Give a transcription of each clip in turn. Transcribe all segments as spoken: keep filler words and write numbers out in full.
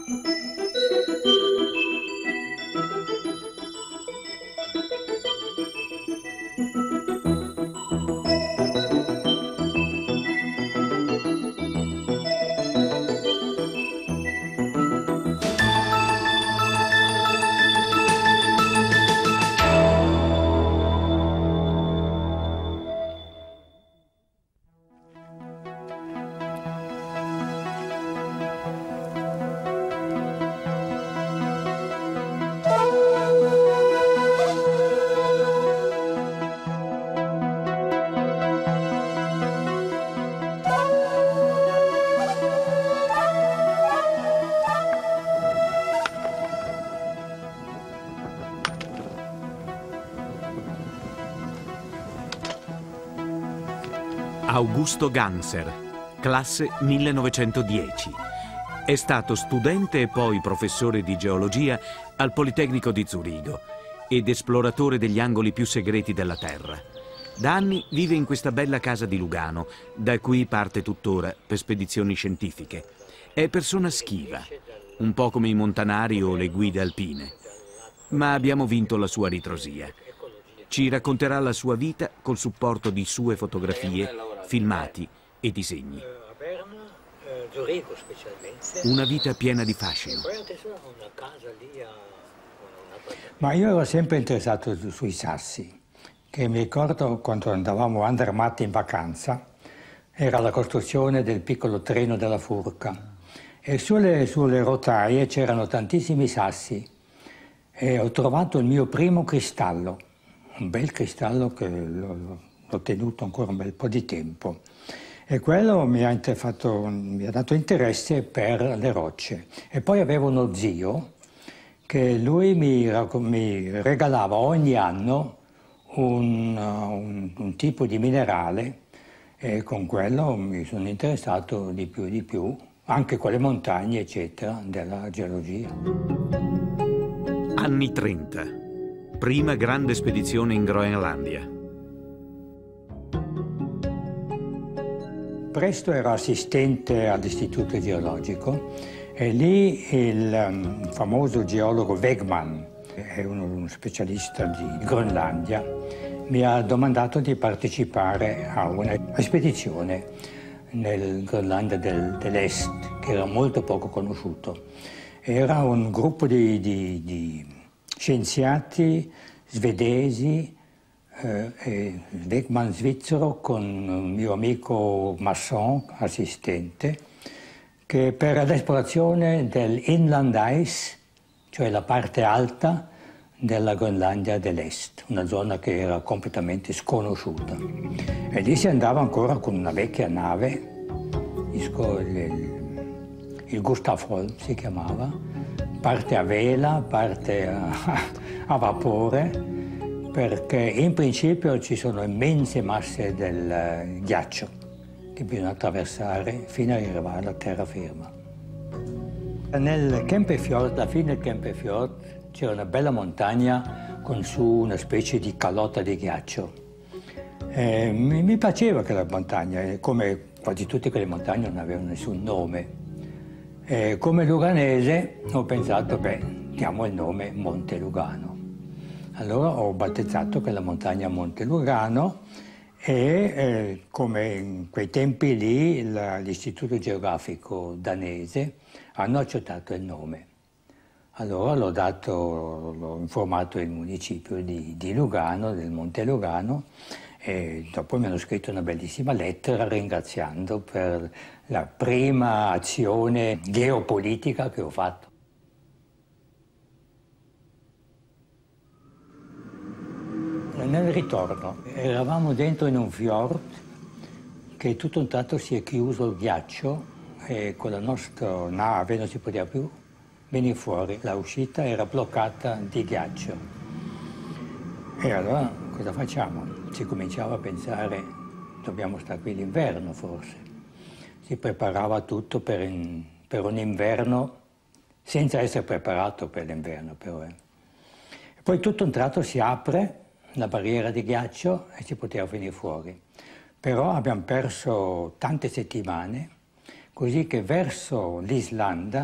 Augusto Ganser, classe millenovecentodieci. È stato studente e poi professore di geologia al Politecnico di Zurigo ed esploratore degli angoli più segreti della Terra. Da anni vive in questa bella casa di Lugano, da cui parte tuttora per spedizioni scientifiche. È persona schiva, un po' come i montanari o le guide alpine. Ma abbiamo vinto la sua ritrosia. Ci racconterà la sua vita col supporto di sue fotografie, filmati e disegni. Una vita piena di fascino. Ma io ero sempre interessato sui sassi, che mi ricordo quando andavamo a Andermatt in vacanza, era la costruzione del piccolo treno della Furca e sulle, sulle rotaie c'erano tantissimi sassi e ho trovato il mio primo cristallo, un bel cristallo che l'ho tenuto ancora un bel po' di tempo. E quello mi ha, fatto, mi ha dato interesse per le rocce. E poi avevo uno zio che lui mi, mi regalava ogni anno un, un, un tipo di minerale e con quello mi sono interessato di più e di più, anche con le montagne, eccetera, della geologia. Anni trenta. Prima grande spedizione in Groenlandia. Presto ero assistente all'Istituto Geologico e lì il um, famoso geologo Wegman, è uno, uno specialista di Groenlandia, mi ha domandato di partecipare a una spedizione nel Groenlandia del, dell'Est, che era molto poco conosciuto. Era un gruppo di, di, di scienziati svedesi, Eh, e Wegman svizzero con un mio amico Masson, assistente, che per l'esplorazione dell'Inland Ice, cioè la parte alta della Groenlandia dell'Est, una zona che era completamente sconosciuta. E lì si andava ancora con una vecchia nave, il, il Gustav Holm si chiamava, parte a vela, parte a, a vapore, perché in principio ci sono immense masse del ghiaccio che bisogna attraversare fino ad arrivare alla terraferma. Nel Kempefjord, alla fine del Kempefjord, c'era una bella montagna con su una specie di calotta di ghiaccio. E mi, mi piaceva quella montagna, come quasi tutte quelle montagne non avevano nessun nome. E come luganese ho pensato, beh, diamo il nome Monte Lugano. Allora ho battezzato quella montagna Monte Lugano e eh, come in quei tempi lì l'Istituto Geografico danese hanno accettato il nome. Allora l'ho dato, l'ho informato il municipio di, di Lugano, del Monte Lugano, e dopo mi hanno scritto una bellissima lettera ringraziando per la prima azione geopolitica che ho fatto. Nel ritorno eravamo dentro in un fjord che tutto un tratto si è chiuso il ghiaccio e con la nostra nave non si poteva più venire fuori. La uscita era bloccata di ghiaccio. E allora cosa facciamo? Si cominciava a pensare, dobbiamo stare qui l'inverno forse. Si preparava tutto per, in, per un inverno senza essere preparato per l'inverno però. Eh. E poi tutto un tratto si apre la barriera di ghiaccio e si poteva venire fuori. Però abbiamo perso tante settimane, così che verso l'Islanda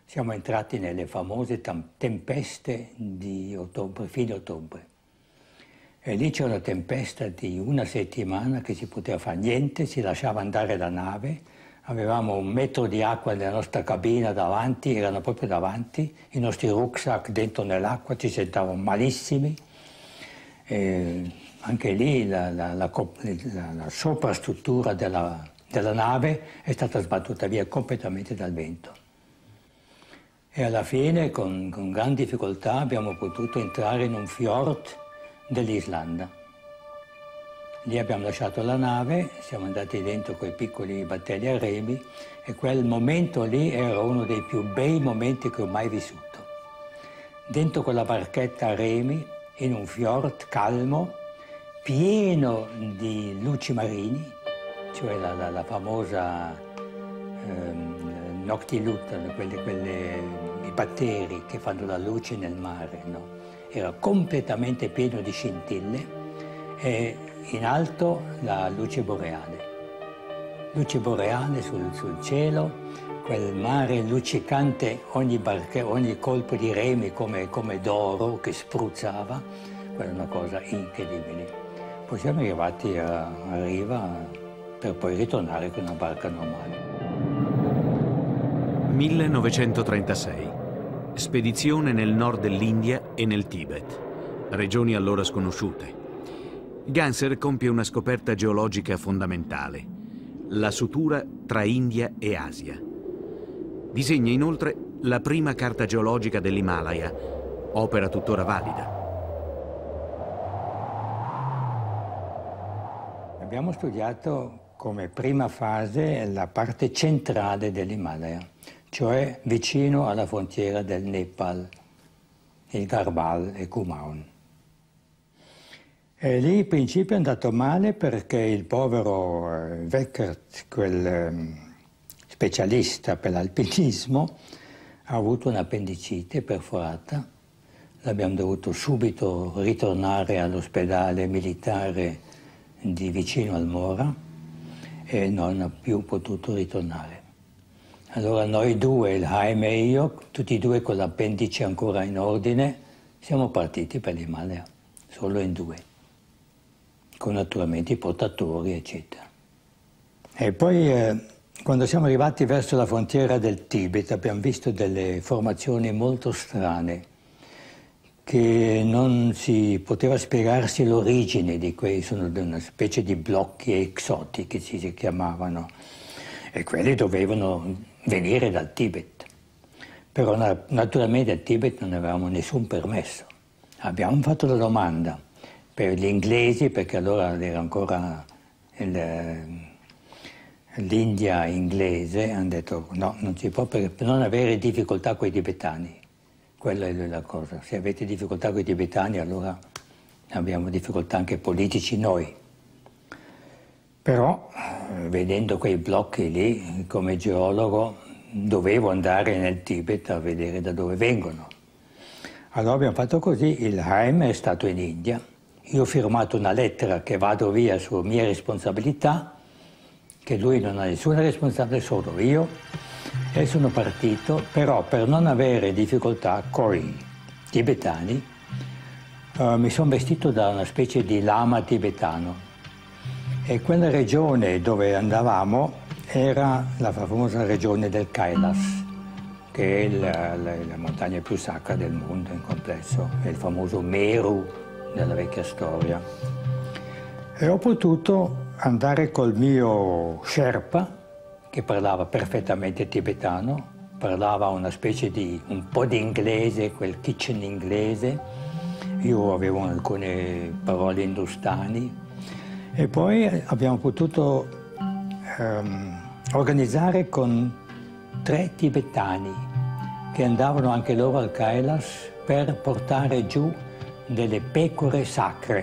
siamo entrati nelle famose tempeste di ottobre, fine ottobre. E lì c'era una tempesta di una settimana che si poteva fare niente, si lasciava andare la nave, avevamo un metro di acqua nella nostra cabina davanti, erano proprio davanti, i nostri rucksack dentro nell'acqua, ci sentavamo malissimi. E anche lì la, la, la, la, la sovrastruttura della, della nave è stata sbattuta via completamente dal vento. E alla fine, con, con gran difficoltà, abbiamo potuto entrare in un fjord dell'Islanda. Lì abbiamo lasciato la nave, siamo andati dentro con i piccoli battelli a remi e quel momento lì era uno dei più bei momenti che ho mai vissuto. Dentro quella barchetta a remi, in un fjord calmo, pieno di luci marini, cioè la, la, la famosa ehm, noctiluta, quelle, quelle, i batteri che fanno la luce nel mare, no? Era completamente pieno di scintille e in alto la luce boreale. Luce boreale sul, sul cielo, quel mare luccicante, ogni, barche, ogni colpo di remi come, come d'oro che spruzzava, quella è una cosa incredibile. Poi siamo arrivati a, a riva per poi ritornare con una barca normale. millenovecentotrentasei. Spedizione nel nord dell'India e nel Tibet, regioni allora sconosciute. Ganser compie una scoperta geologica fondamentale, la sutura tra India e Asia. Disegna inoltre la prima carta geologica dell'Himalaya, opera tuttora valida. Abbiamo studiato come prima fase la parte centrale dell'Himalaya, cioè vicino alla frontiera del Nepal, il Garbhal e Kumaon. E lì in principio è andato male perché il povero eh, Weckert, quel eh, specialista per l'alpinismo, ha avuto un'appendicite perforata. L'abbiamo dovuto subito ritornare all'ospedale militare di vicino al Mora e non ha più potuto ritornare. Allora noi due, il Haim e io, tutti e due con l'appendice ancora in ordine, siamo partiti per l'Himalaya, solo in due, con naturalmente i portatori, eccetera. E poi eh, quando siamo arrivati verso la frontiera del Tibet abbiamo visto delle formazioni molto strane, che non si poteva spiegarsi l'origine di quei, sono una specie di blocchi exoti che si chiamavano, e quelli dovevano venire dal Tibet. Però naturalmente al Tibet non avevamo nessun permesso. Abbiamo fatto la domanda per gli inglesi, perché allora era ancora l'India inglese, hanno detto no, non si può per non avere difficoltà con i tibetani. Quella è la cosa. Se avete difficoltà con i tibetani, allora abbiamo difficoltà anche politici noi. Però, vedendo quei blocchi lì, come geologo, dovevo andare nel Tibet a vedere da dove vengono. Allora abbiamo fatto così, il Haim è stato in India, io ho firmato una lettera che vado via su mia responsabilità, che lui non ha nessuna responsabilità, solo io, e sono partito, però per non avere difficoltà con i tibetani, eh, mi sono vestito da una specie di lama tibetano. E quella regione dove andavamo era la famosa regione del Kailas, che è la, la, la montagna più sacra del mondo in complesso, è il famoso Meru della vecchia storia. E ho potuto andare col mio Sherpa, che parlava perfettamente tibetano, parlava una specie di, un po' di inglese, quel kitchen inglese, io avevo alcune parole hindustani, e poi abbiamo potuto um, organizzare con tre tibetani che andavano anche loro al Kailas per portare giù delle pecore sacre.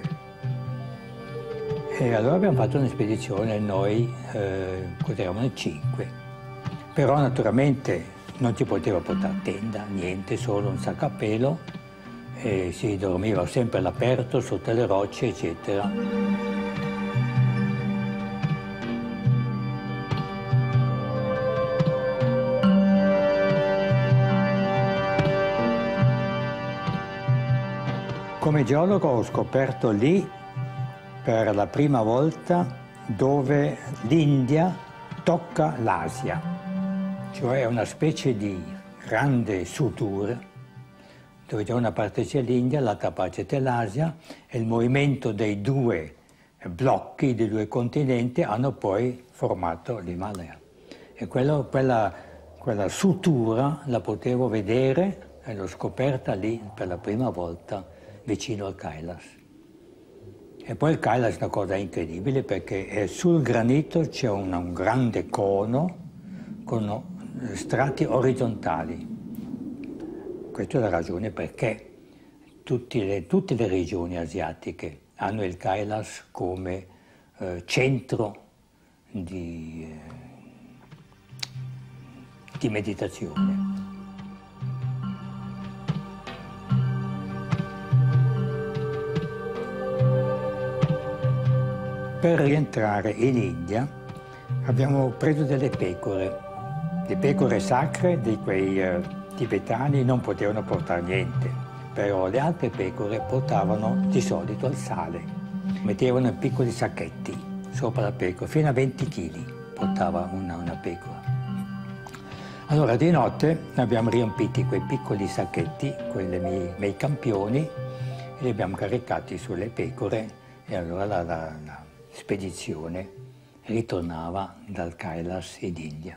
E allora abbiamo fatto un'espedizione, noi eh, eravamo in cinque. Però naturalmente non si poteva portare tenda, niente, solo un sacco a pelo, e si dormiva sempre all'aperto, sotto le rocce, eccetera. Come geologo ho scoperto lì per la prima volta dove l'India tocca l'Asia, cioè una specie di grande sutura dove da una parte c'è l'India, dall'altra parte c'è l'Asia, e il movimento dei due blocchi, dei due continenti, hanno poi formato l'Himalaya. E quello, quella, quella sutura la potevo vedere e l'ho scoperta lì per la prima volta vicino al Kailas. E poi il Kailas è una cosa incredibile perché sul granito c'è un, un grande cono con strati orizzontali. Questa è la ragione perché tutte le, tutte le regioni asiatiche hanno il Kailas come eh, centro di, eh, di meditazione. Per rientrare in India abbiamo preso delle pecore, le pecore sacre di quei eh, tibetani non potevano portare niente, però le altre pecore portavano di solito il sale, mettevano in piccoli sacchetti sopra la pecora, fino a venti chili portava una, una pecora. Allora di notte abbiamo riempiti quei piccoli sacchetti, quei miei, miei campioni, e li abbiamo caricati sulle pecore e allora la, la, la spedizione ritornava dal Kailas in India.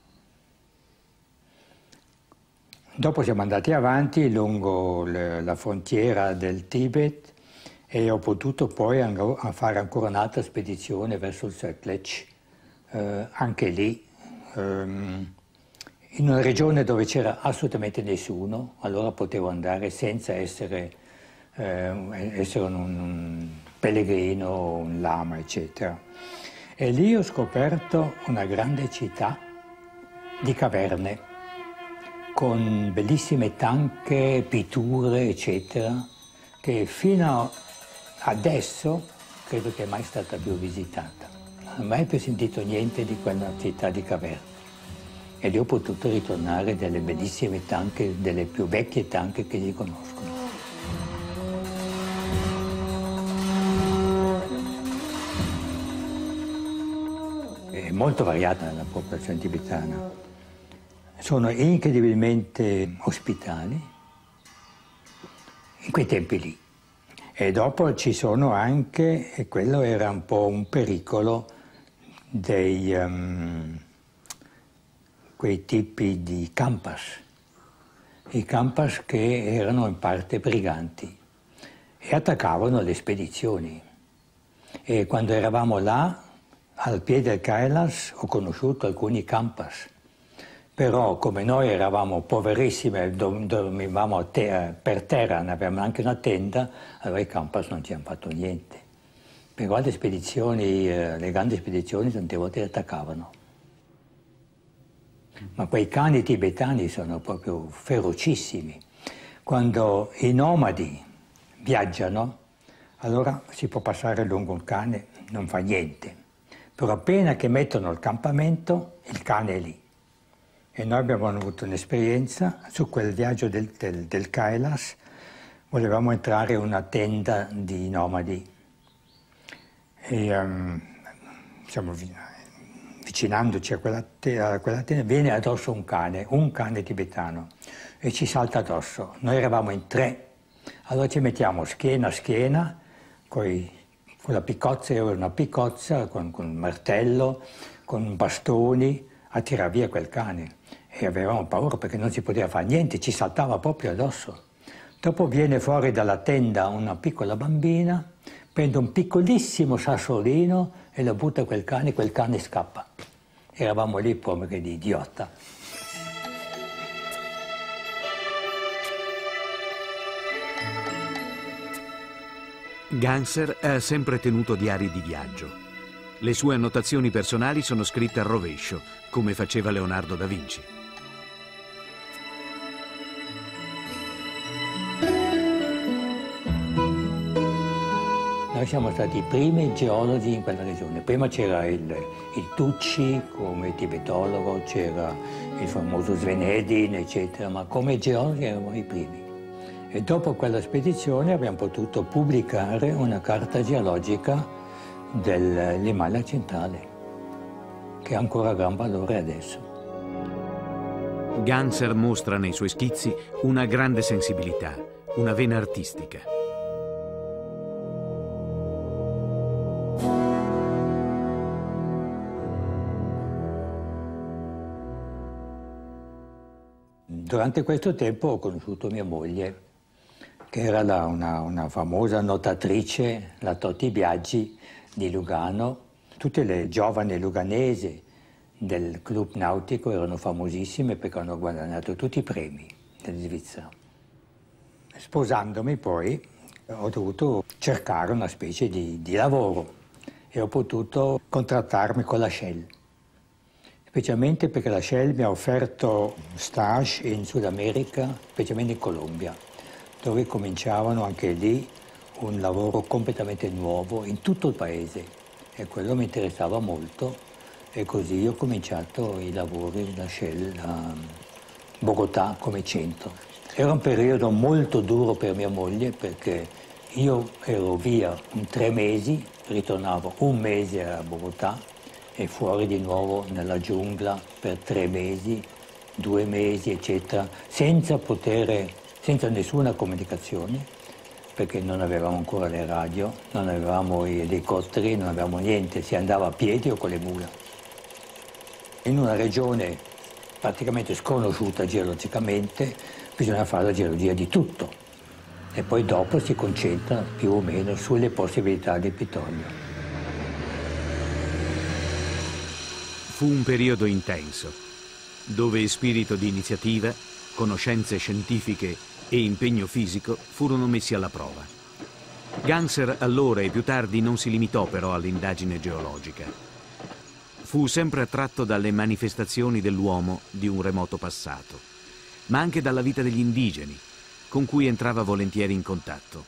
Dopo siamo andati avanti lungo le, la frontiera del Tibet e ho potuto poi a fare ancora un'altra spedizione verso il Sutlej, eh, anche lì ehm, in una regione dove c'era assolutamente nessuno, allora potevo andare senza essere, eh, essere un, un pellegrino, un lama, eccetera. E lì ho scoperto una grande città di caverne, con bellissime tanche, pitture, eccetera, che fino adesso credo che è mai stata più visitata. Non ho mai più sentito niente di quella città di caverne. E lì ho potuto ritornare delle bellissime tanche, delle più vecchie tanche che si conoscono. È molto variata la popolazione tibetana. Sono incredibilmente ospitali, in quei tempi lì. E dopo ci sono anche, e quello era un po' un pericolo, dei, um, quei tipi di campas. I campas che erano in parte briganti e attaccavano le spedizioni. E quando eravamo là, al piede del Kailas, ho conosciuto alcuni campas. Però come noi eravamo poverissimi, dormivamo te per terra, non avevamo anche una tenda, allora i campas non ci hanno fatto niente. Però le spedizioni, le grandi spedizioni tante volte attaccavano. Ma quei cani tibetani sono proprio ferocissimi. Quando i nomadi viaggiano, allora si può passare lungo un cane, non fa niente. Però appena che mettono il campamento, il cane è lì. E noi abbiamo avuto un'esperienza su quel viaggio del, del, del Kailas, volevamo entrare in una tenda di nomadi e um, siamo avvicinandoci a quella, te, a quella tenda, viene addosso un cane, un cane tibetano, e ci salta addosso. Noi eravamo in tre, allora ci mettiamo schiena a schiena, coi, con la piccozza, io una piccozza, con, con un martello, con bastoni, a tirare via quel cane. E avevamo paura perché non si poteva fare niente, ci saltava proprio addosso. Dopo viene fuori dalla tenda una piccola bambina, prende un piccolissimo sassolino e lo butta a quel cane, quel cane scappa. Eravamo lì come di idiota. Ganser ha sempre tenuto diari di viaggio. Le sue annotazioni personali sono scritte al rovescio, come faceva Leonardo da Vinci. Noi siamo stati i primi geologi in quella regione. Prima c'era il, il Tucci come tibetologo, c'era il famoso Sven Hedin, eccetera, ma come geologi eravamo i primi. E dopo quella spedizione abbiamo potuto pubblicare una carta geologica dell'Himalaya centrale, che ha ancora gran valore adesso. Ganser mostra nei suoi schizzi una grande sensibilità, una vena artistica. Durante questo tempo ho conosciuto mia moglie, che era la, una, una famosa nuotatrice, la Totti Biaggi di Lugano. Tutte le giovani luganesi del club nautico erano famosissime perché hanno guadagnato tutti i premi in Svizzera. Sposandomi poi ho dovuto cercare una specie di, di lavoro e ho potuto contrattarmi con la Shell, specialmente perché la Shell mi ha offerto stage in Sud America, specialmente in Colombia, dove cominciavano anche lì un lavoro completamente nuovo in tutto il paese e quello mi interessava molto. E così ho cominciato i lavori da Shell a Bogotà come centro. Era un periodo molto duro per mia moglie perché io ero via in tre mesi, ritornavo un mese a Bogotà e fuori di nuovo nella giungla per tre mesi, due mesi, eccetera, senza poter, senza nessuna comunicazione, perché non avevamo ancora le radio, non avevamo gli elicotteri, non avevamo niente, si andava a piedi o con le mula. In una regione praticamente sconosciuta geologicamente bisogna fare la geologia di tutto e poi dopo si concentra più o meno sulle possibilità di petrolio. Fu un periodo intenso, dove spirito di iniziativa, conoscenze scientifiche e impegno fisico furono messi alla prova. Ganser allora e più tardi non si limitò però all'indagine geologica. Fu sempre attratto dalle manifestazioni dell'uomo di un remoto passato, ma anche dalla vita degli indigeni, con cui entrava volentieri in contatto.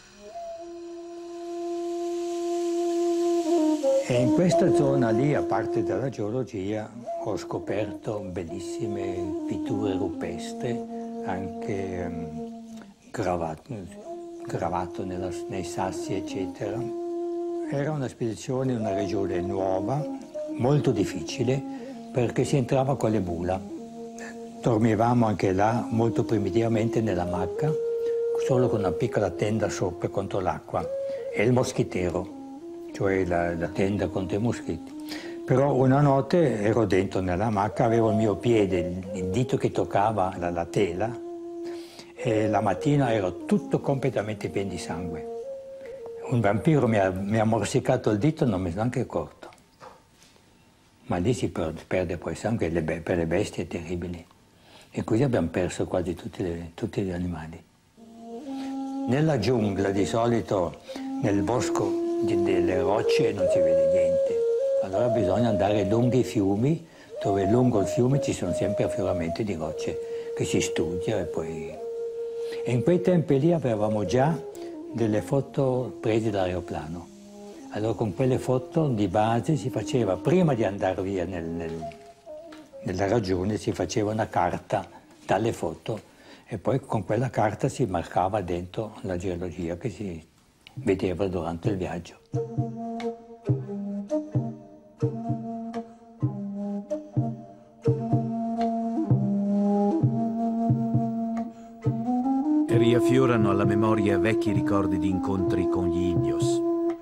E in questa zona lì, a parte dalla geologia, ho scoperto bellissime pitture rupestre, anche um, gravato, gravato nella, nei sassi, eccetera. Era una spedizione in una regione nuova, molto difficile, perché si entrava con le mula. Dormivamo anche là, molto primitivamente, nella macca, solo con una piccola tenda sopra contro l'acqua, e il moschitero, cioè la, la tenda contro i moschitti. Però una notte ero dentro nella macca, avevo il mio piede, il dito che toccava la, la tela, e la mattina ero tutto completamente pieno di sangue. Un vampiro mi ha, mi ha morsicato il dito e non mi sono neanche accorto. Ma lì si perde poi sangue, le, per le bestie è terribile. E così abbiamo perso quasi tutti, le, tutti gli animali. Nella giungla, di solito, nel bosco di, delle rocce non si vede niente. Allora bisogna andare lungo i fiumi, dove lungo il fiume ci sono sempre affioramenti di rocce che si studia e poi... E in quei tempi lì avevamo già delle foto prese dall'aeroplano. Allora con quelle foto di base si faceva, prima di andare via nel, nel, nella ragione, si faceva una carta dalle foto e poi con quella carta si marcava dentro la geologia che si vedeva durante il viaggio. Riaffiorano alla memoria vecchi ricordi di incontri con gli indios.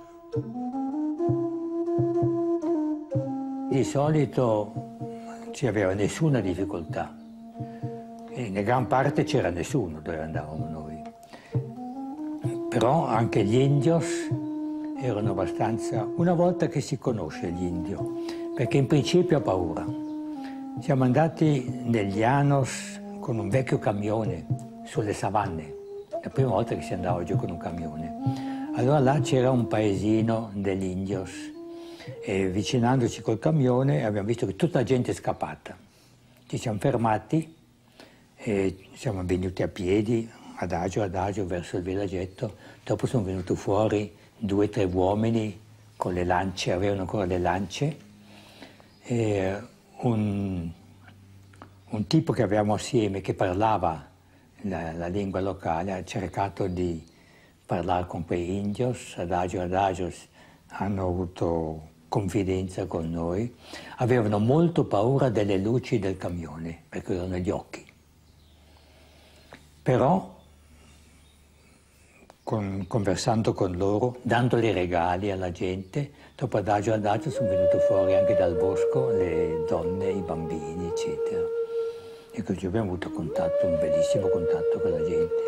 Di solito non ci aveva nessuna difficoltà, e in gran parte c'era nessuno dove andavamo noi. Però anche gli indios erano abbastanza... Una volta che si conosce gli indios, perché in principio ha paura. Siamo andati negli Llanos con un vecchio camione sulle savanne, la prima volta che si andava giù con un camione. Allora là c'era un paesino degli indios, e vicinandoci col camione abbiamo visto che tutta la gente è scappata. Ci siamo fermati e siamo venuti a piedi, adagio adagio, verso il villaggetto. Dopo sono venuti fuori due o tre uomini con le lance, avevano ancora le lance, e un, un tipo che avevamo assieme che parlava la, la lingua locale, ha cercato di parlare con quei indios, adagio adagio hanno avuto confidenza con noi, avevano molto paura delle luci del camione, perché erano gli occhi. Però, con, conversando con loro, dandoli regali alla gente, dopo adagio adagio sono venuti fuori anche dal bosco le donne, i bambini, eccetera. E così abbiamo avuto contatto, un bellissimo contatto con la gente.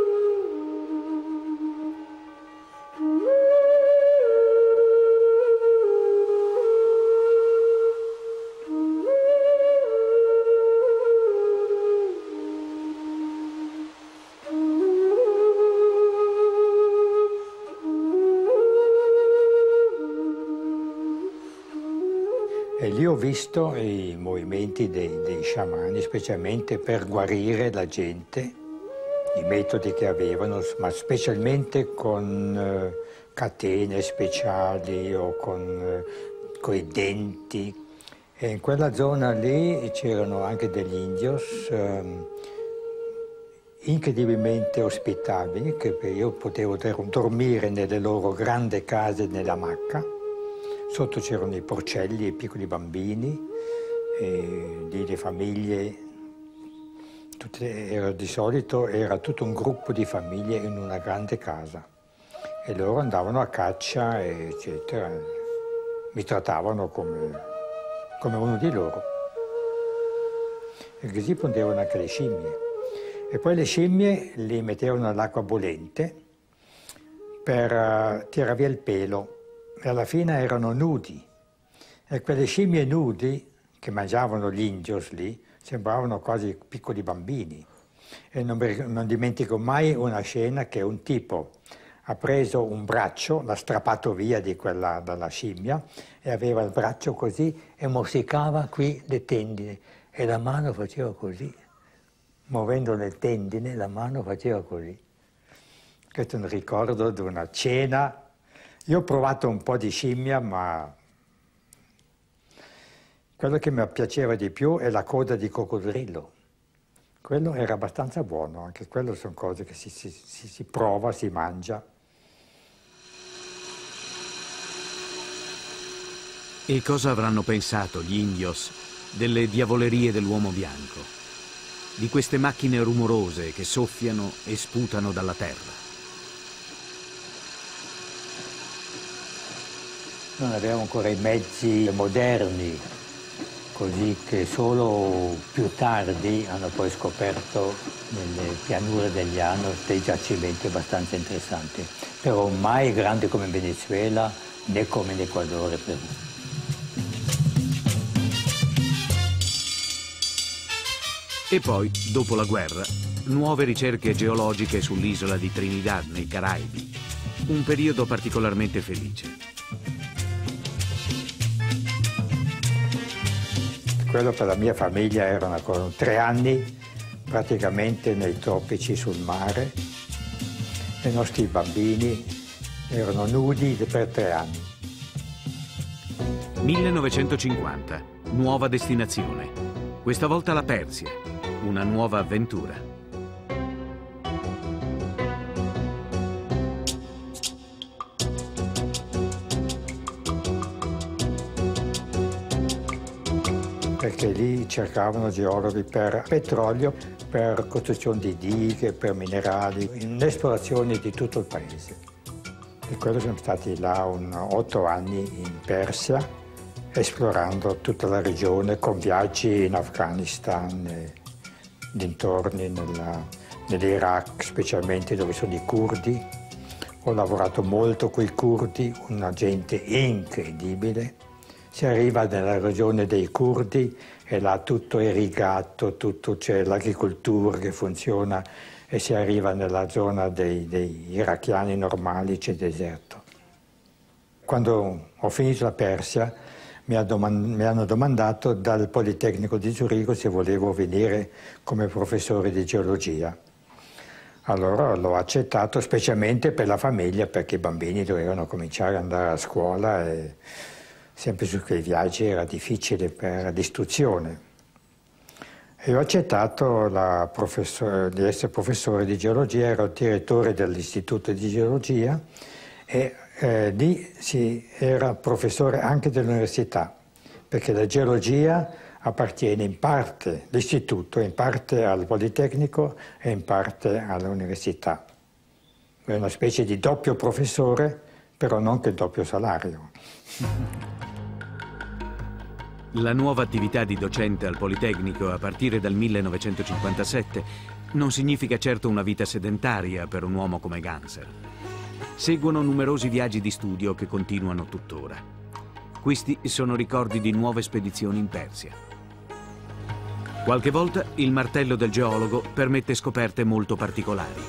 E lì ho visto i movimenti dei, dei sciamani, specialmente per guarire la gente, i metodi che avevano, ma specialmente con eh, catene speciali o con eh, i denti. E in quella zona lì c'erano anche degli indios eh, incredibilmente ospitabili, che io potevo dormire nelle loro grandi case nella macca. Sotto c'erano i porcelli, i piccoli bambini, e lì le famiglie, tutte, era, di solito era tutto un gruppo di famiglie in una grande casa e loro andavano a caccia, eccetera. Mi trattavano come, come uno di loro. E così prendevano anche le scimmie. E poi le scimmie le mettevano all'acqua bollente per uh, tirare via il pelo. E alla fine erano nudi, e quelle scimmie nudi che mangiavano gli indios lì sembravano quasi piccoli bambini. E non, non dimentico mai una scena che un tipo ha preso un braccio, l'ha strappato via di quella, dalla scimmia, e aveva il braccio così e morsicava qui le tendine, e la mano faceva così, muovendo le tendine la mano faceva così. Questo è un ricordo di una cena. Io ho provato un po' di scimmia, ma quello che mi piaceva di più è la coda di coccodrillo. Quello era abbastanza buono, anche quello sono cose che si, si, si, si prova, si mangia. E cosa avranno pensato gli indios delle diavolerie dell'uomo bianco? Di queste macchine rumorose che soffiano e sputano dalla terra? Non avevamo ancora i mezzi moderni, così che solo più tardi hanno poi scoperto nelle pianure degli Llanos dei giacimenti abbastanza interessanti, però mai grandi come in Venezuela né come in Ecuador e Perù. E poi, dopo la guerra, nuove ricerche geologiche sull'isola di Trinidad, nei Caraibi. Un periodo particolarmente felice. Quello per la mia famiglia erano tre anni praticamente nei tropici sul mare. I nostri bambini erano nudi per tre anni. millenovecentocinquanta, nuova destinazione. Questa volta la Persia, una nuova avventura. Perché lì cercavano geologi per petrolio, per costruzione di dighe, per minerali, in esplorazioni di tutto il paese. E quello siamo stati là un otto anni in Persia, esplorando tutta la regione, con viaggi in Afghanistan, e dintorni, nell'Iraq, specialmente dove sono i curdi. Ho lavorato molto con i curdi, una gente incredibile. Si arriva nella regione dei curdi e là tutto è irrigato, tutto c'è l'agricoltura che funziona, e si arriva nella zona dei, dei irachiani normali, c'è deserto. Quando ho finito la Persia mi, ha domand- mi hanno domandato dal Politecnico di Zurigo se volevo venire come professore di geologia. Allora l'ho accettato, specialmente per la famiglia, perché i bambini dovevano cominciare ad andare a scuola e sempre su quei viaggi era difficile per l'istruzione. E ho accettato la di essere professore di geologia, ero direttore dell'Istituto di Geologia e eh, lì si era professore anche dell'università, perché la geologia appartiene in parte all'istituto, in parte al Politecnico e in parte all'università. È una specie di doppio professore, però non che il doppio salario. La nuova attività di docente al Politecnico a partire dal millenovecentocinquantasette non significa certo una vita sedentaria per un uomo come Ganser. Seguono numerosi viaggi di studio che continuano tuttora. Questi sono ricordi di nuove spedizioni in Persia. Qualche volta il martello del geologo permette scoperte molto particolari.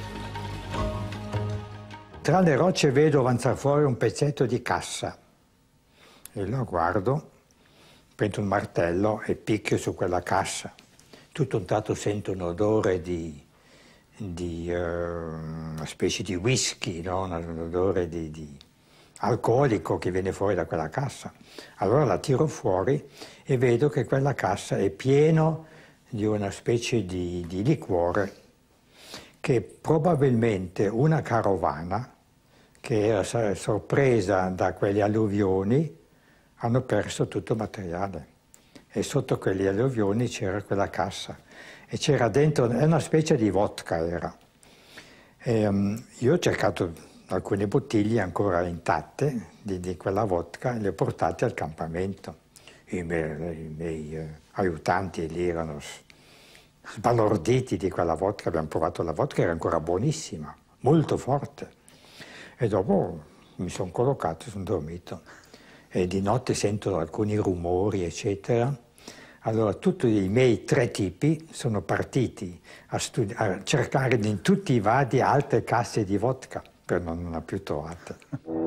Tra le rocce vedo avanzare fuori un pezzetto di cassa e lo guardo. Prendo un martello e picchio su quella cassa. Tutto un tratto sento un odore di, di uh, una specie di whisky, no? Un odore di, di alcolico che viene fuori da quella cassa. Allora la tiro fuori e vedo che quella cassa è piena di una specie di, di liquore che probabilmente una carovana che era sorpresa da quelle alluvioni hanno perso tutto il materiale e sotto quegli alluvioni c'era quella cassa e c'era dentro, è una specie di vodka era. E, um, io ho cercato alcune bottiglie ancora intatte di, di quella vodka e le ho portate al campamento. I miei, i miei eh, aiutanti lì erano sbalorditi di quella vodka, abbiamo provato la vodka, era ancora buonissima, molto forte. E dopo mi sono collocato e sono dormito. E di notte sento alcuni rumori, eccetera. Allora tutti i miei tre tipi sono partiti a, a cercare in tutti i vadi altre casse di vodka, però non ne ho più trovate.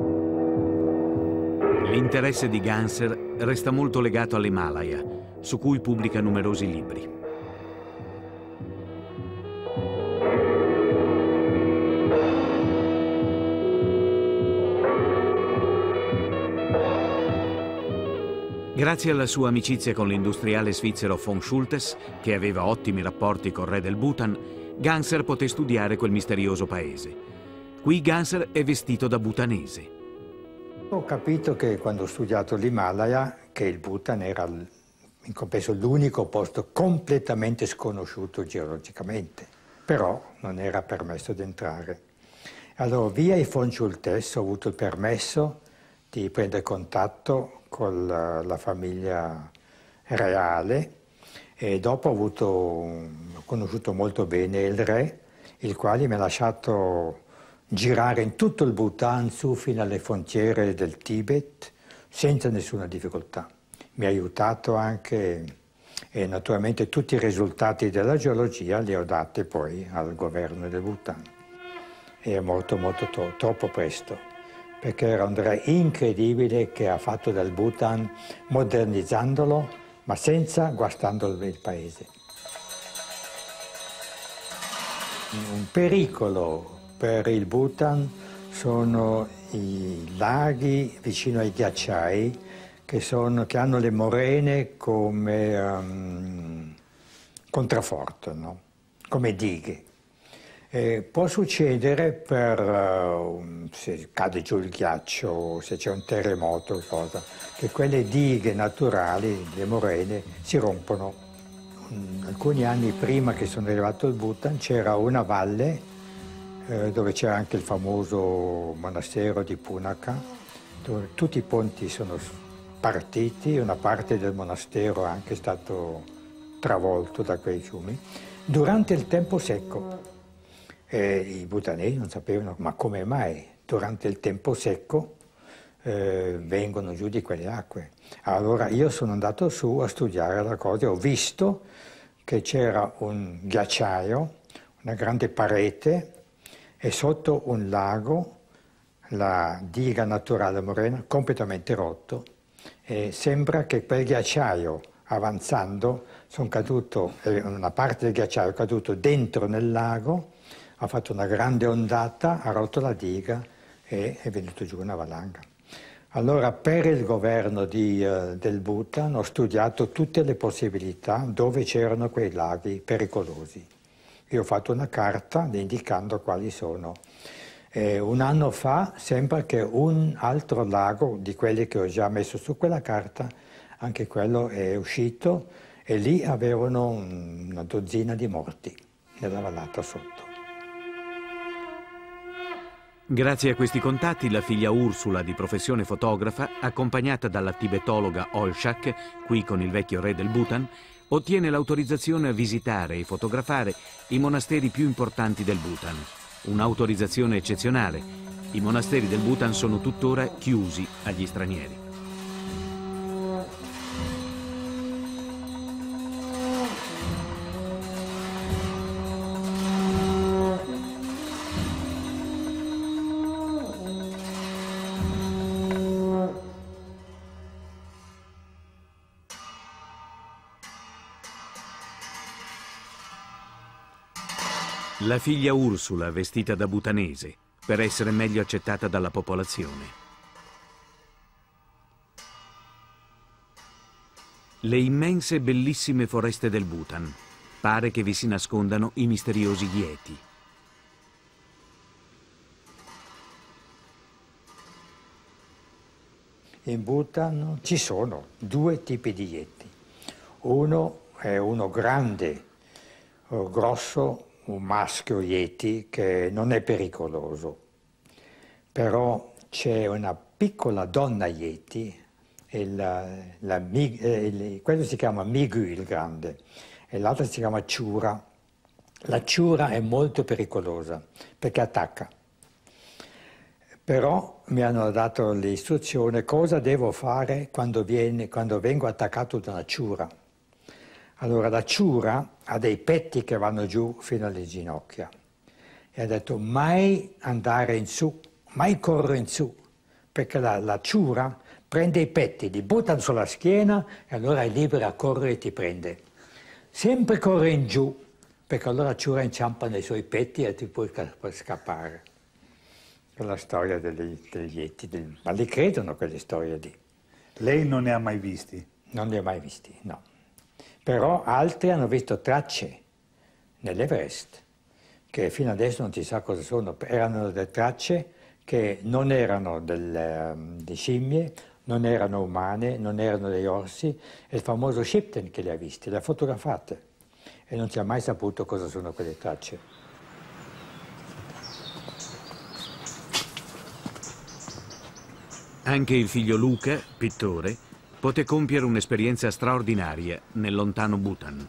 L'interesse di Ganser resta molto legato all'Himalaya, su cui pubblica numerosi libri. Grazie alla sua amicizia con l'industriale svizzero von Schultes, che aveva ottimi rapporti col re del Bhutan, Ganser poté studiare quel misterioso paese. Qui Ganser è vestito da bhutanese. Ho capito che quando ho studiato l'Himalaya, che il Bhutan era in compenso l'unico posto completamente sconosciuto geologicamente, però non era permesso di entrare. Allora via i von Schultes ho avuto il permesso di prendere contatto con la, la famiglia reale e dopo ho, avuto, ho conosciuto molto bene il re, il quale mi ha lasciato girare in tutto il Bhutan su fino alle frontiere del Tibet senza nessuna difficoltà. Mi ha aiutato anche e naturalmente tutti i risultati della geologia li ho dati poi al governo del Bhutan. E è morto molto tro troppo presto, perché era un re incredibile che ha fatto del Bhutan modernizzandolo, ma senza guastando il paese. Un pericolo per il Bhutan sono i laghi vicino ai ghiacciai che, sono, che hanno le morene come um, contrafforto, no? Come dighe. Eh, può succedere per, uh, se cade giù il ghiaccio, se c'è un terremoto, cosa, che quelle dighe naturali, le morene, si rompono. Um, alcuni anni prima che sono arrivato al Bhutan c'era una valle eh, dove c'era anche il famoso monastero di Punakha, dove tutti i ponti sono partiti, una parte del monastero è anche stato travolto da quei fiumi, durante il tempo secco. E i bhutanesi non sapevano, ma come mai durante il tempo secco eh, vengono giù di quelle acque? Allora io sono andato su a studiare la cosa e ho visto che c'era un ghiacciaio, una grande parete e sotto un lago, la diga naturale morena, completamente rotto e sembra che quel ghiacciaio avanzando, sono caduto, una parte del ghiacciaio è caduto dentro nel lago, ha fatto una grande ondata, ha rotto la diga e è venuto giù una valanga. Allora, per il governo di, uh, del Bhutan ho studiato tutte le possibilità dove c'erano quei laghi pericolosi. Io ho fatto una carta indicando quali sono. E un anno fa sembra che un altro lago di quelli che ho già messo su quella carta, anche quello è uscito e lì avevano una dozzina di morti nella vallata sotto. Grazie a questi contatti, la figlia Ursula, di professione fotografa, accompagnata dalla tibetologa Olshak, qui con il vecchio re del Bhutan, ottiene l'autorizzazione a visitare e fotografare i monasteri più importanti del Bhutan. Un'autorizzazione eccezionale. I monasteri del Bhutan sono tuttora chiusi agli stranieri. La figlia Ursula, vestita da bhutanese, per essere meglio accettata dalla popolazione. Le immense e bellissime foreste del Bhutan. Pare che vi si nascondano i misteriosi Yeti. In Bhutan ci sono due tipi di Yeti. Uno è uno grande, grosso, un maschio Yeti che non è pericoloso, però c'è una piccola donna Yeti, e la, la, il, quello si chiama Migu il grande, e l'altra si chiama Chura. La Chura è molto pericolosa perché attacca, però mi hanno dato l'istruzione cosa devo fare quando, viene, quando vengo attaccato da una Chura. Allora la Chura ha dei petti che vanno giù fino alle ginocchia e ha detto mai andare in su, mai correre in su, perché la, la Chura prende i petti, li butta sulla schiena e allora è libera a correre e ti prende. Sempre corre in giù, perché allora la Chura inciampa nei suoi petti e ti puoi, puoi scappare. È la storia degli, degli Yeti, del, ma li credono quelle storie lì. Lei non ne ha mai visti? Non li ho mai visti, no. Però altri hanno visto tracce nell'Everest, che fino adesso non si sa cosa sono. Erano delle tracce che non erano delle, um, di scimmie, non erano umane, non erano degli orsi. È il famoso Shipton che le ha viste, le ha fotografate e non si è mai saputo cosa sono quelle tracce. Anche il figlio Luca, pittore, poté compiere un'esperienza straordinaria nel lontano Bhutan.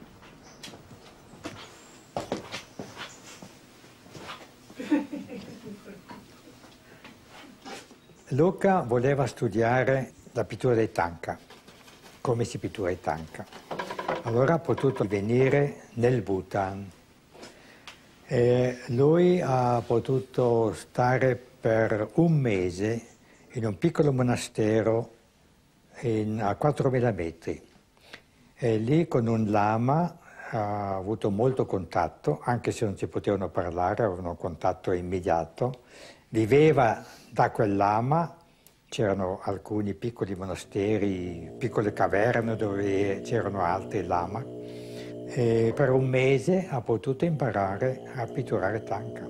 Luca voleva studiare la pittura dei tanka, come si pittura i tanka. Allora ha potuto venire nel Bhutan e lui ha potuto stare per un mese in un piccolo monastero In, a quattromila metri e lì con un lama ha avuto molto contatto, anche se non si potevano parlare, avevano un contatto immediato. Viveva da quel lama, c'erano alcuni piccoli monasteri, piccole caverne dove c'erano altri lama e per un mese ha potuto imparare a pitturare tanka.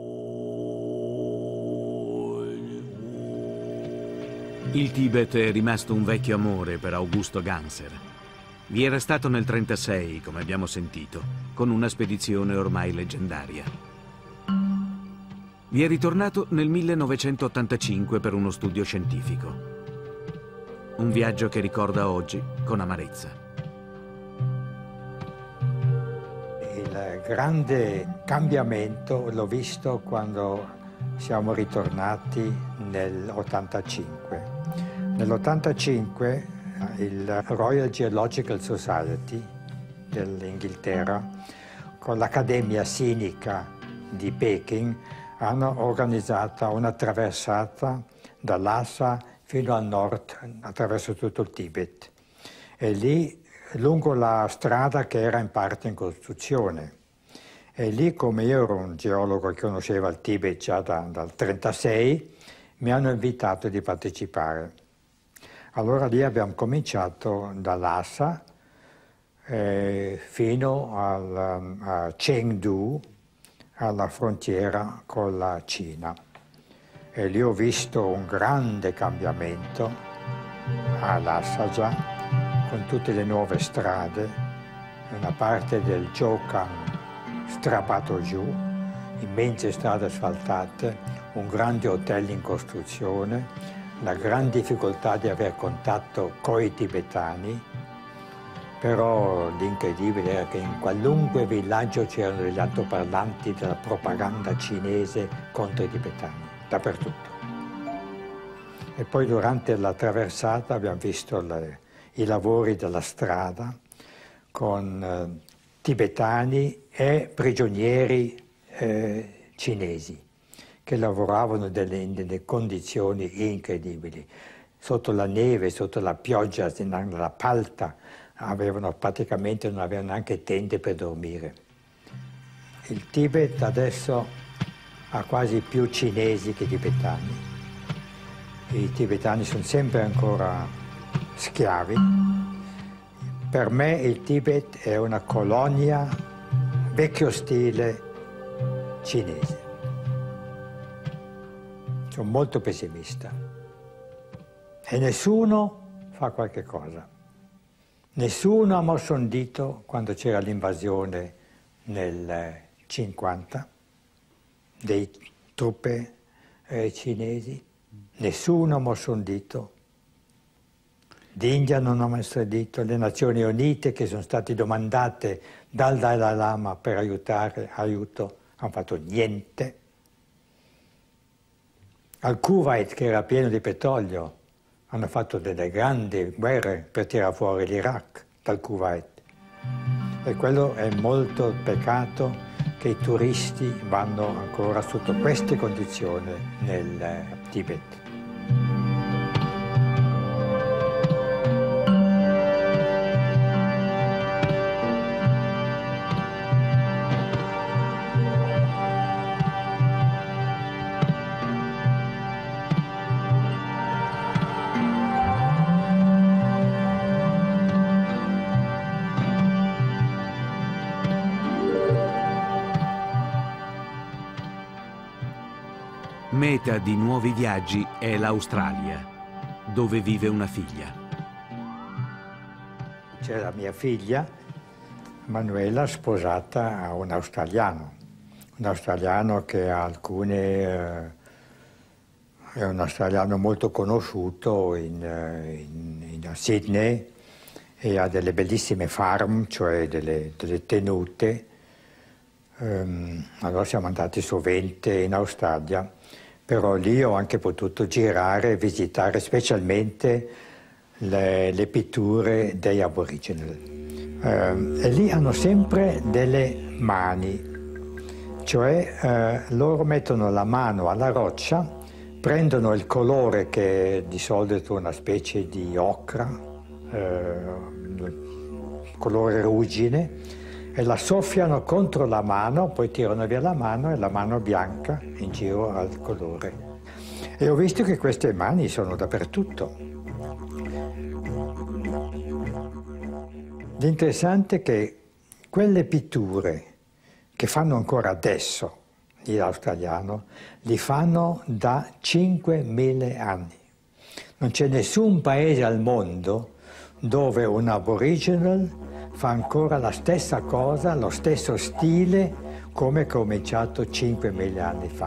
Il Tibet è rimasto un vecchio amore per Augusto Ganser. Vi era stato nel trentasei, come abbiamo sentito, con una spedizione ormai leggendaria. Vi è ritornato nel millenovecentottantacinque per uno studio scientifico. Un viaggio che ricorda oggi con amarezza. Il grande cambiamento l'ho visto quando siamo ritornati nell'ottantacinque. Nell'ottantacinque il Royal Geological Society dell'Inghilterra con l'Accademia Sinica di Peking hanno organizzato una traversata da Lhasa fino al nord, attraverso tutto il Tibet. E lì, lungo la strada che era in parte in costruzione. E lì, come io ero un geologo che conosceva il Tibet già da, dal trentasei, mi hanno invitato di partecipare. Allora lì abbiamo cominciato da Lhasa eh, fino al, a Chengdu, alla frontiera con la Cina. E lì ho visto un grande cambiamento a Lhasa già, con tutte le nuove strade, una parte del Zhoukang strappato giù, immense strade asfaltate, un grande hotel in costruzione, la gran difficoltà di aver contatto coi tibetani, però l'incredibile era che in qualunque villaggio c'erano degli altoparlanti della propaganda cinese contro i tibetani, dappertutto. E poi durante la traversata abbiamo visto le, i lavori della strada con eh, tibetani e prigionieri eh, cinesi che lavoravano delle, in delle condizioni incredibili. Sotto la neve, sotto la pioggia, nella palta, avevano praticamente, non avevano neanche tende per dormire. Il Tibet adesso ha quasi più cinesi che tibetani. I tibetani sono sempre ancora schiavi. Per me il Tibet è una colonia vecchio stile cinese. Sono molto pessimista. E nessuno fa qualche cosa. Nessuno ha mosso un dito quando c'era l'invasione nel cinquanta dei truppe eh, cinesi. Nessuno ha mosso un dito. L'India non ha messo il dito. Le Nazioni Unite, che sono state domandate dal Dalai Lama per aiutare, aiuto, hanno fatto niente. Al Kuwait, che era pieno di petrolio, hanno fatto delle grandi guerre per tirare fuori l'Iraq dal Kuwait. E quello è molto peccato che i turisti vanno ancora sotto queste condizioni nel Tibet. Meta di nuovi viaggi è l'Australia, dove vive una figlia. C'è la mia figlia, Manuela, sposata a un australiano. Un australiano che ha alcune... Eh, è un australiano molto conosciuto in, in, in Sydney e ha delle bellissime farm, cioè delle, delle tenute. Um, allora siamo andati sovente in Australia. Però lì ho anche potuto girare e visitare specialmente le, le pitture degli aborigeni. Eh, e lì hanno sempre delle mani, cioè eh, loro mettono la mano alla roccia, prendono il colore che è di solito una specie di ocra, eh, colore ruggine, e la soffiano contro la mano, poi tirano via la mano e la mano bianca in giro al colore. E ho visto che queste mani sono dappertutto. L'interessante è che quelle pitture che fanno ancora adesso gli australiani, li fanno da cinquemila anni. Non c'è nessun paese al mondo dove un aboriginal fa ancora la stessa cosa, lo stesso stile, come è cominciato cinquemila anni fa.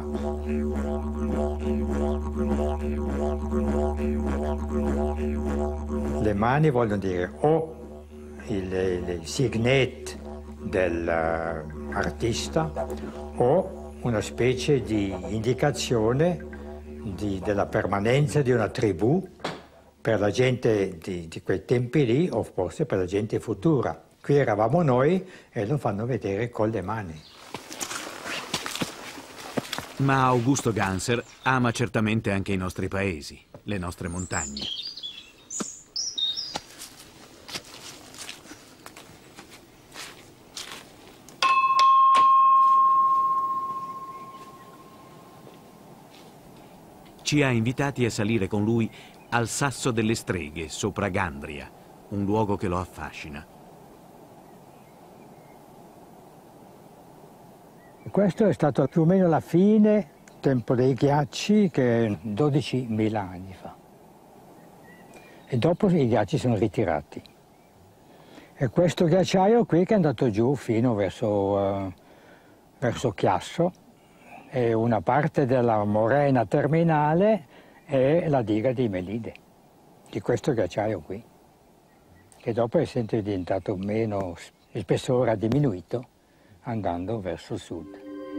Le mani vogliono dire o il, il signet dell'artista o una specie di indicazione di, della permanenza di una tribù per la gente di, di quei tempi lì o forse per la gente futura. Qui eravamo noi e lo fanno vedere con le mani. Ma Augusto Ganser ama certamente anche i nostri paesi, le nostre montagne. Ci ha invitati a salire con lui al Sasso delle Streghe, sopra Gandria, un luogo che lo affascina. Questo è stato più o meno la fine, tempo dei ghiacci, che è dodicimila anni fa. E dopo i ghiacci sono ritirati. E questo ghiacciaio qui che è andato giù fino verso, uh, verso Chiasso, e una parte della morena terminale è la diga di Melide, di questo ghiacciaio qui, che dopo è sempre diventato meno, il spessore ha diminuito andando verso il sud.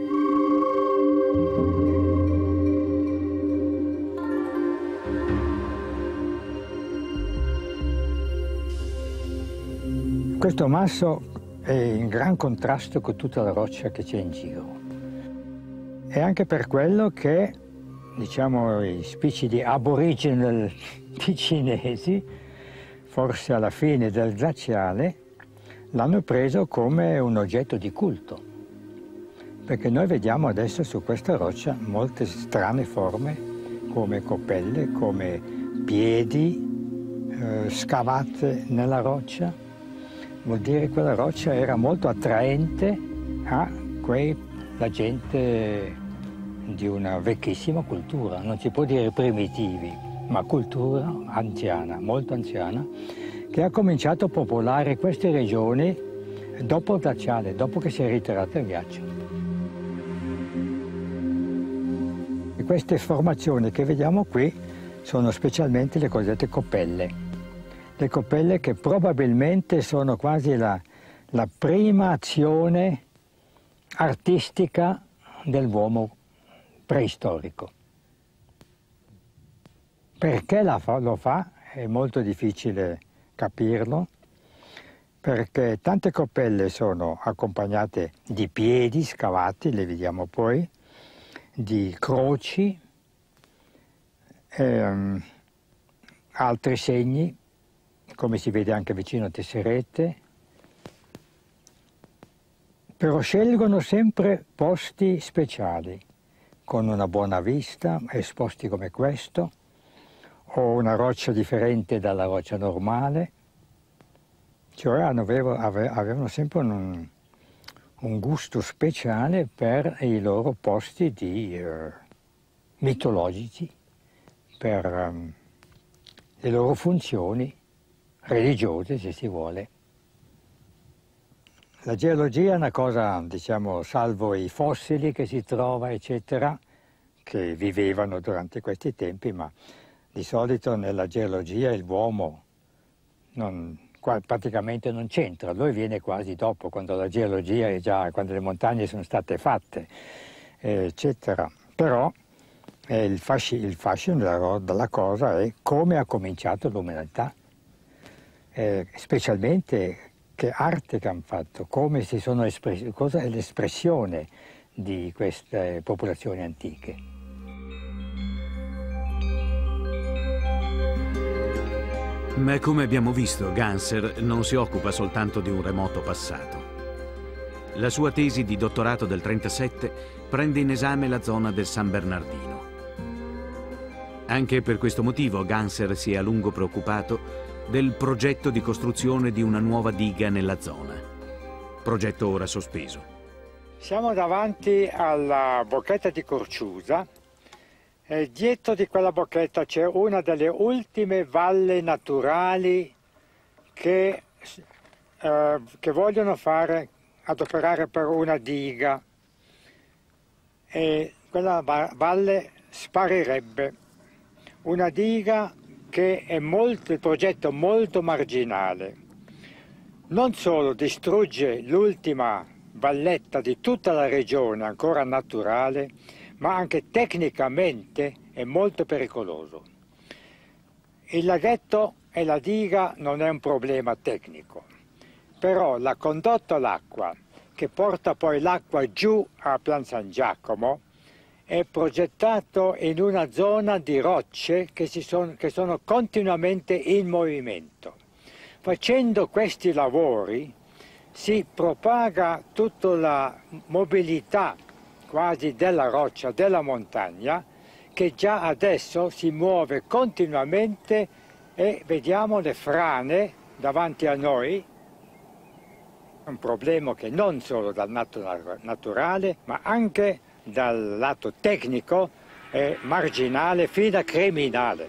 Questo masso è in gran contrasto con tutta la roccia che c'è in giro. E anche per quello che, diciamo, i spicci aboriginal ticinesi, forse alla fine del glaciale, l'hanno preso come un oggetto di culto. Perché noi vediamo adesso su questa roccia molte strane forme, come coppelle, come piedi eh, scavate nella roccia. Vuol dire che quella roccia era molto attraente a quei, la gente di una vecchissima cultura, non si può dire primitivi, ma cultura anziana, molto anziana, che ha cominciato a popolare queste regioni dopo il glaciale, dopo che si è ritirato il ghiaccio. E queste formazioni che vediamo qui sono specialmente le cosiddette coppelle. Le coppelle che probabilmente sono quasi la, la prima azione artistica dell'uomo preistorico. Perché la fa, lo fa è molto difficile capirlo, perché tante coppelle sono accompagnate di piedi scavati, le vediamo poi, di croci, ehm, altri segni, come si vede anche vicino a tesserette, però scelgono sempre posti speciali, con una buona vista, esposti come questo, o una roccia differente dalla roccia normale, cioè avevano, avevano sempre un, un gusto speciale per i loro posti di, eh, mitologici, per um, le loro funzioni religiose, se si vuole. La geologia è una cosa, diciamo, salvo i fossili che si trova, eccetera, che vivevano durante questi tempi, ma di solito nella geologia l'uomo non, praticamente non c'entra, lui viene quasi dopo, quando la geologia è già, quando le montagne sono state fatte, eccetera. Però eh, il, fascino, il fascino della, della cosa è come ha cominciato l'umanità. Eh, specialmente che arte che hanno fatto, come si sono espressi, cosa è l'espressione di queste popolazioni antiche. Ma come abbiamo visto, Ganser non si occupa soltanto di un remoto passato. La sua tesi di dottorato del trentasette prende in esame la zona del San Bernardino. Anche per questo motivo Ganser si è a lungo preoccupato del progetto di costruzione di una nuova diga nella zona. Progetto ora sospeso. Siamo davanti alla bocchetta di Corciusa e dietro di quella bocchetta c'è una delle ultime valli naturali che, eh, che vogliono fare, adoperare per una diga, e quella valle sparirebbe. Una diga che è molto, il progetto molto marginale. Non solo distrugge l'ultima valletta di tutta la regione ancora naturale, ma anche tecnicamente è molto pericoloso. Il laghetto e la diga non è un problema tecnico, però la condotta l'acqua che porta poi l'acqua giù a Pian San Giacomo è progettato in una zona di rocce che, si sono, che sono continuamente in movimento. Facendo questi lavori si propaga tutta la mobilità quasi della roccia, della montagna, che già adesso si muove continuamente e vediamo le frane davanti a noi. Un problema che non solo dal lato naturale, ma anche dal lato tecnico è marginale fino a criminale.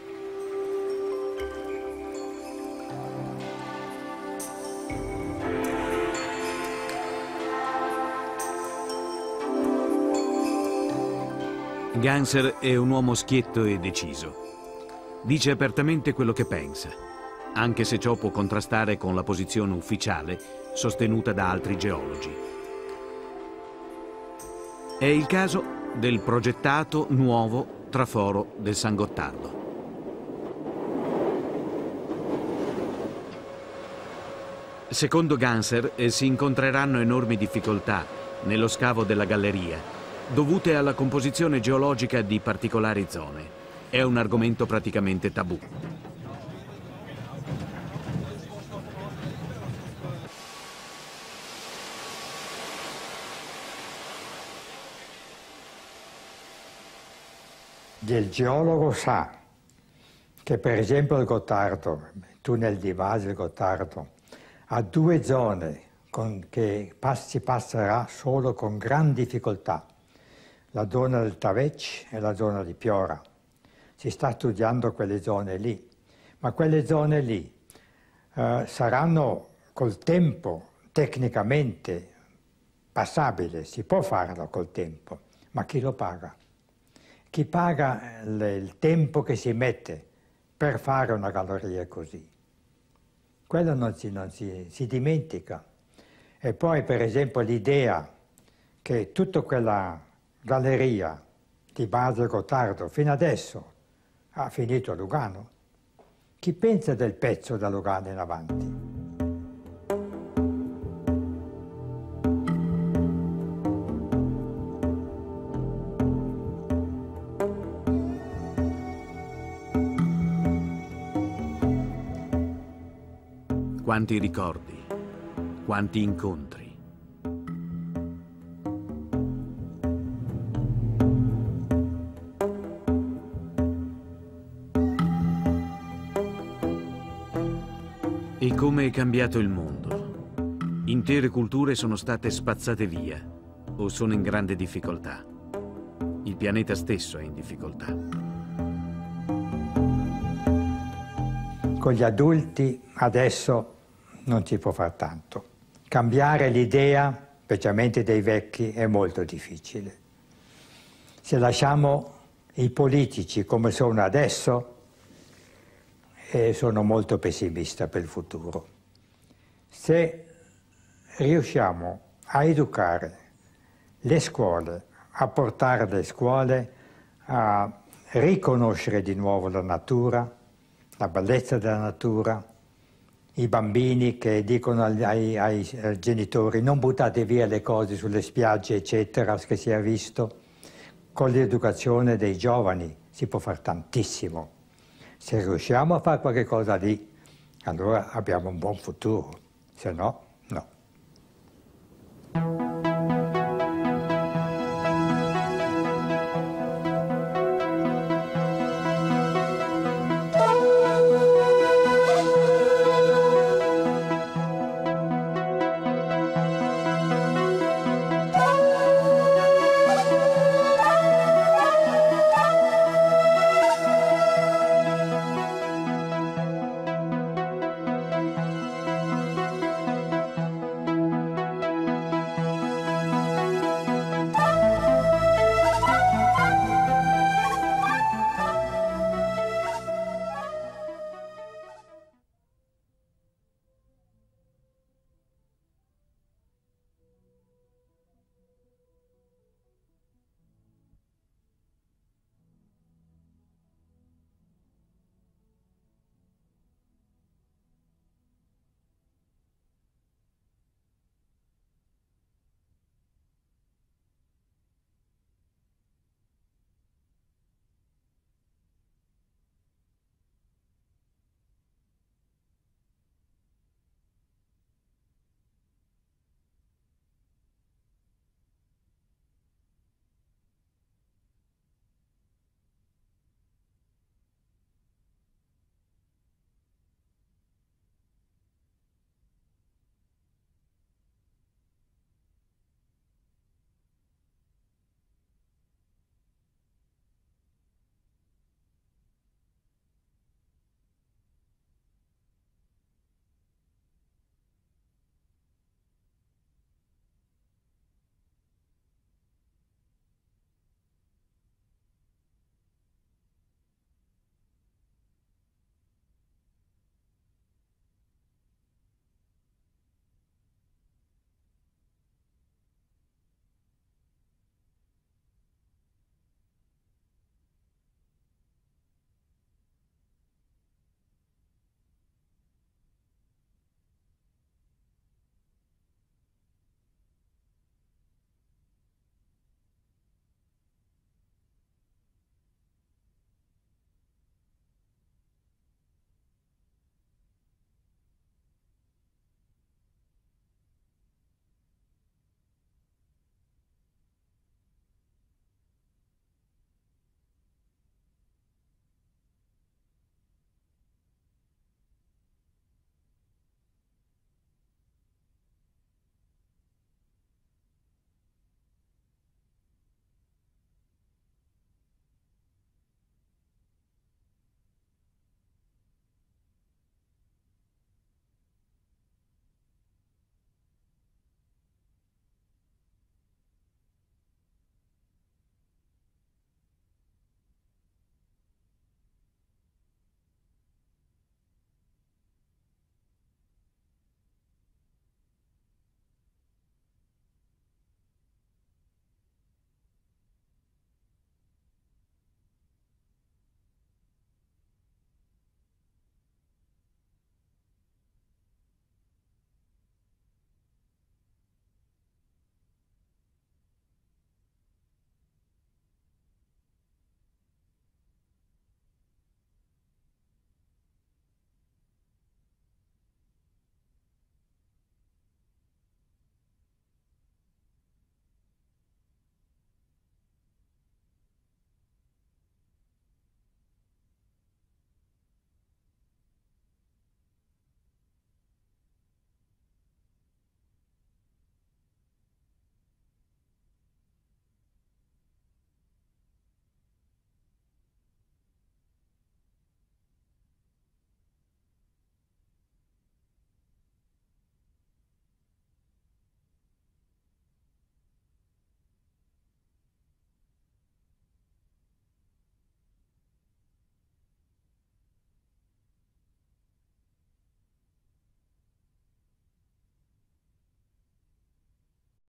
Ganser è un uomo schietto e deciso. Dice apertamente quello che pensa, anche se ciò può contrastare con la posizione ufficiale sostenuta da altri geologi. È il caso del progettato nuovo traforo del San Gottardo. Secondo Ganser si incontreranno enormi difficoltà nello scavo della galleria, dovute alla composizione geologica di particolari zone. È un argomento praticamente tabù. Il geologo sa che per esempio il Gottardo, il tunnel di base del Gottardo, ha due zone con che si passerà solo con gran difficoltà. La zona del Tavecch e la zona di Piora. Si sta studiando quelle zone lì, ma quelle zone lì eh, saranno col tempo tecnicamente passabili, si può farlo col tempo, ma chi lo paga? Chi paga il tempo che si mette per fare una galleria così? Quello non si, non si, si dimentica. E poi per esempio l'idea che tutta quella galleria di base del Gottardo fino adesso ha finito a Lugano. Chi pensa del pezzo da Lugano in avanti? Quanti ricordi, quanti incontri. E come è cambiato il mondo. Intere culture sono state spazzate via o sono in grande difficoltà. Il pianeta stesso è in difficoltà. Con gli adulti adesso non si può fare tanto. Cambiare l'idea, specialmente dei vecchi, è molto difficile. Se lasciamo i politici come sono adesso, e sono molto pessimista per il futuro. Se riusciamo a educare le scuole, a portare le scuole a riconoscere di nuovo la natura, la bellezza della natura, i bambini che dicono ai, ai, ai genitori non buttate via le cose sulle spiagge, eccetera, che si è visto, con l'educazione dei giovani si può fare tantissimo. Se riusciamo a fare qualche cosa lì, allora abbiamo un buon futuro, se no